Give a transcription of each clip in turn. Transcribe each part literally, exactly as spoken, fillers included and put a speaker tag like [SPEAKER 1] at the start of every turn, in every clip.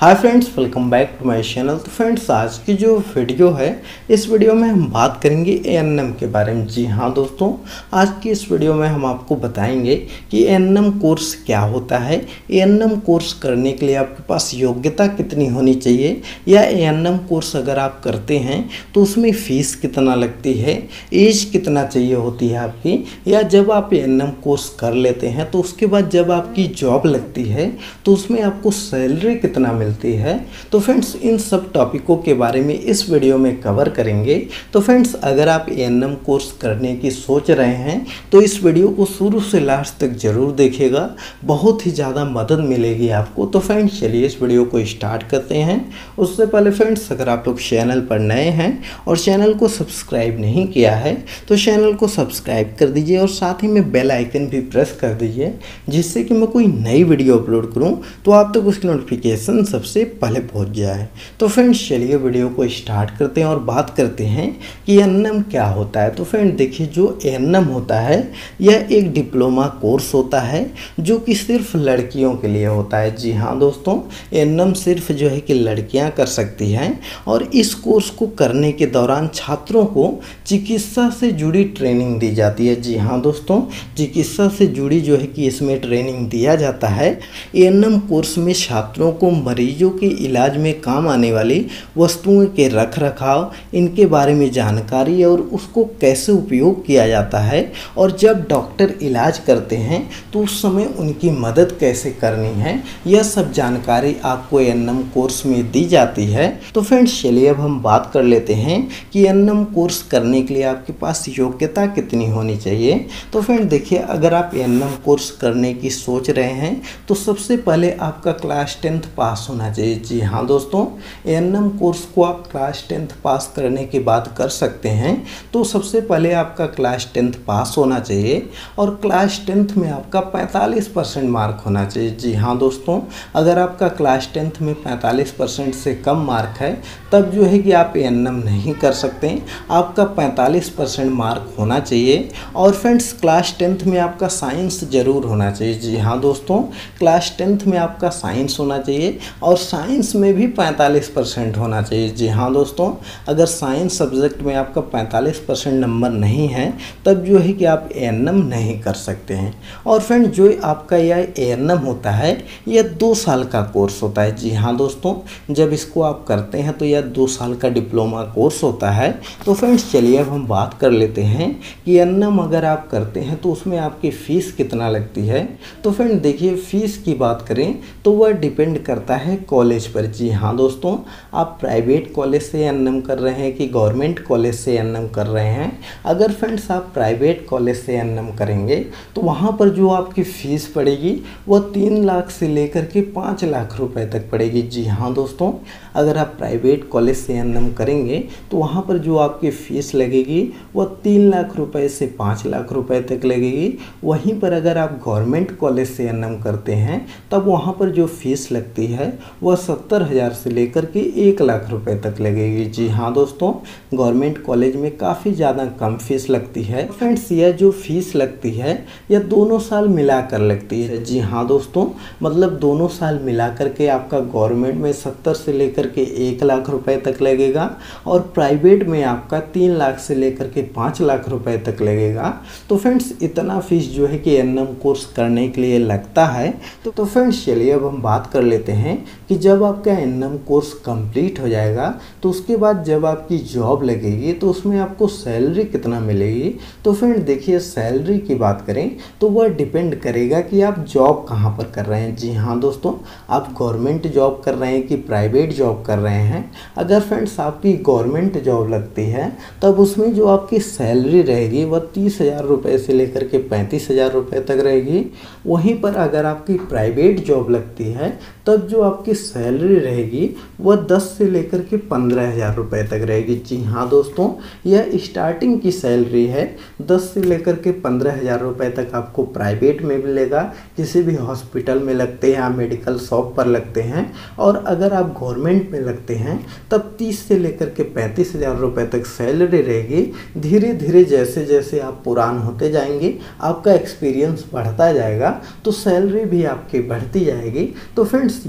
[SPEAKER 1] Hi friends, welcome back to my channel. तो friends, आज की जो वीडियो है, इस वीडियो में हम बात करेंगे ए एन एम के बारे में। जी हाँ दोस्तों, आज की इस वीडियो में हम आपको बताएंगे कि ए एन एम कोर्स क्या होता है, ए एन एम कोर्स करने के लिए आपके पास योग्यता कितनी होनी चाहिए, या ए एन एम कोर्स अगर आप करते हैं तो उसमें फ़ीस कितना लगती है, एज कितना चाहिए होती है आपकी, या जब आप ए एन एम कोर्स कर लेते हैं तो उसके बाद जब आपकी जॉब लगती है तो उसमें आपको सैलरी कितना मिलती है। तो फ्रेंड्स, इन सब टॉपिकों के बारे में इस वीडियो में कवर करेंगे। तो फ्रेंड्स, अगर आप ए एन एम कोर्स करने की सोच रहे हैं तो इस वीडियो को शुरू से लास्ट तक जरूर देखिएगा, बहुत ही ज़्यादा मदद मिलेगी आपको। तो फ्रेंड्स, चलिए इस वीडियो को स्टार्ट करते हैं। उससे पहले फ्रेंड्स, अगर आप लोग चैनल पर नए हैं और चैनल को सब्सक्राइब नहीं किया है तो चैनल को सब्सक्राइब कर दीजिए और साथ ही में बेल आइकन भी प्रेस कर दीजिए, जिससे कि मैं कोई नई वीडियो अपलोड करूं तो आप तक उसकी नोटिफिकेशन सबसे पहले पहुंच जाए। तो फ्रेंड्स, चलिए वीडियो को स्टार्ट करते हैं और बात करते हैं कि ए एन एम क्या होता है। तो फ्रेंड देखिए, जो ए एन एम होता है यह एक डिप्लोमा कोर्स होता है जो कि सिर्फ लड़कियों के लिए होता है। जी हाँ दोस्तों, ए एन एम सिर्फ जो है कि लड़कियां कर सकती हैं और इस कोर्स को करने के दौरान छात्रों को चिकित्सा से जुड़ी ट्रेनिंग दी जाती है। जी हाँ दोस्तों, चिकित्सा से जुड़ी जो है कि इसमें ट्रेनिंग दिया जाता है। ए एन एम कोर्स में छात्रों को मरीजों के इलाज में काम आने वाली वस्तुओं के रख रखाव, इनके बारे में जानकारी और उसको कैसे उपयोग किया जाता है, और जब डॉक्टर इलाज करते हैं तो उस समय उनकी मदद कैसे करनी है, यह सब जानकारी आपको ए एन एम कोर्स में दी जाती है। तो फ्रेंड्स, चलिए अब हम बात कर लेते हैं कि ए एन एम कोर्स करने के लिए आपके पास योग्यता कितनी होनी चाहिए। तो फ्रेंड देखिए, अगर आप ए एन एम कोर्स करने की सोच रहे हैं तो सबसे पहले आपका क्लास टेंथ पास होना चाहिए। जी हाँ दोस्तों, ए एन एम कोर्स को आप क्लास टेंथ पास करने के बाद कर सकते हैं। तो सबसे पहले आपका क्लास टेंथ पास होना चाहिए और क्लास टेंथ में आपका पैंतालीस परसेंट मार्क होना चाहिए। जी हाँ दोस्तों, अगर आपका क्लास टेंथ में पैंतालीस परसेंट से कम मार्क है तब जो है कि आप ए एन एम नहीं कर सकते, आपका पैंतालीस परसेंट मार्क होना चाहिए। और फ्रेंड्स, क्लास टेंथ में आपका साइंस ज़रूर होना चाहिए। जी हाँ दोस्तों, क्लास टेंथ में आपका साइंस होना चाहिए और साइंस में भी पैंतालीस परसेंट होना चाहिए। जी हाँ दोस्तों, अगर साइंस सब्जेक्ट में आपका पैंतालीस परसेंट नंबर नहीं है तब जो है कि आप ए एन एम नहीं कर सकते हैं। और फ्रेंड, जो आपका यह ए एन एम होता है यह दो साल का कोर्स होता है। जी हाँ दोस्तों, जब इसको आप करते हैं तो यह दो साल का डिप्लोमा कोर्स होता है। तो फ्रेंड्स, चलिए अब हम बात कर लेते हैं कि ए एन एम अगर आप करते हैं तो उसमें आपकी फ़ीस कितना लगती है। तो फ्रेंड देखिए, फ़ीस की बात करें तो वह डिपेंड करता है कॉलेज पर। जी हाँ दोस्तों, आप प्राइवेट कॉलेज से ए एन एम कर रहे हैं कि गवर्नमेंट कॉलेज से ए एन एम कर रहे हैं। अगर फ्रेंड्स आप प्राइवेट कॉलेज से ए एन एम करेंगे तो वहाँ पर जो आपकी फ़ीस पड़ेगी वह तीन लाख से लेकर के पाँच लाख रुपए तक पड़ेगी। जी हाँ दोस्तों, अगर आप प्राइवेट कॉलेज से ए एन एम करेंगे तो वहाँ पर जो आपकी फ़ीस लगेगी वह तीन लाख रुपए से पाँच लाख रुपए तक लगेगी। वहीं पर अगर आप गवर्नमेंट कॉलेज से ए एन एम करते हैं तब वहाँ पर जो फ़ीस लगती है वह सत्तर हज़ार से लेकर के एक लाख रुपए तक लगेगी। जी हाँ दोस्तों, गवर्नमेंट कॉलेज में काफ़ी ज़्यादा कम फीस लगती है। फ्रेंड्स, यह जो फीस लगती है यह दोनों साल मिलाकर लगती है। जी हाँ दोस्तों, मतलब दोनों साल मिला करके आपका गवर्नमेंट में सत्तर से लेकर के एक लाख रुपए तक लगेगा और प्राइवेट में आपका तीन लाख से लेकर के पाँच लाख रुपए तक लगेगा। तो फ्रेंड्स, इतना फीस जो है कि ए एन एम कोर्स करने के लिए लगता है। तो, तो फ्रेंड्स, चलिए अब हम बात कर लेते हैं कि जब आपका A N M course complete हो जाएगा तो उसके बाद जब आपकी जॉब लगेगी तो उसमें आपको सैलरी कितना मिलेगी। तो फ्रेंड देखिए, सैलरी की बात करें तो वह डिपेंड करेगा कि आप जॉब कहाँ पर कर रहे हैं। जी हाँ दोस्तों, आप गवर्नमेंट जॉब कर रहे हैं कि प्राइवेट जॉब कर रहे हैं। अगर फ्रेंड्स आपकी गवर्नमेंट जॉब लगती है तब उसमें जो आपकी सैलरी रहेगी वह तीस हज़ार रुपये से लेकर के पैंतीस हज़ार रुपये तक रहेगी। वहीं पर अगर आपकी प्राइवेट जॉब लगती है तब जो आपकी सैलरी रहेगी वह दस से लेकर के पंद्रह हज़ार रुपये तक रहेगी। जी हाँ दोस्तों, यह स्टार्टिंग की सैलरी है। दस से लेकर के पंद्रह हज़ार रुपये तक आपको प्राइवेट में मिलेगा, किसी भी हॉस्पिटल में लगते हैं या मेडिकल शॉप पर लगते हैं। और अगर आप गवर्नमेंट में लगते हैं तब तीस से लेकर के पैंतीस हज़ार रुपये तक सैलरी रहेगी। धीरे धीरे जैसे जैसे आप पुरान होते जाएंगे, आपका एक्सपीरियंस बढ़ता जाएगा तो सैलरी भी आपकी बढ़ती जाएगी। तो फ्रेंड्स, यह था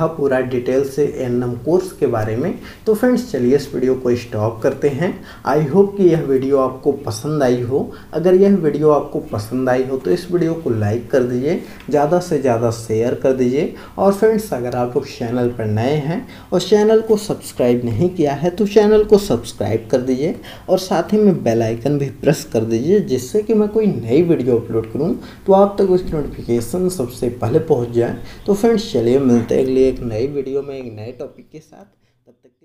[SPEAKER 1] पूरा डिटेल से एएनएम कोर्स के बारे में। तो फ्रेंड्स चलिए इस वीडियो को स्टॉप करते हैं। आई होप कि यह वीडियो आपको पसंद आई हो। अगर यह वीडियो आपको पसंद आई हो तो इस वीडियो को लाइक कर दीजिए, ज़्यादा से ज़्यादा शेयर कर दीजिए। और फ्रेंड्स अगर आप लोग चैनल पर नए हैं और चैनल को सब्सक्राइब नहीं किया है तो चैनल को सब्सक्राइब कर दीजिए और साथ ही में बेल आइकन भी प्रेस कर दीजिए, जिससे कि मैं कोई नई वीडियो अपलोड करूं तो आप तक उसकी नोटिफिकेशन सबसे पहले पहुंच जाए। तो फ्रेंड्स चलिए मिलते हैं अगली एक नई वीडियो में एक नए टॉपिक के साथ। तब तक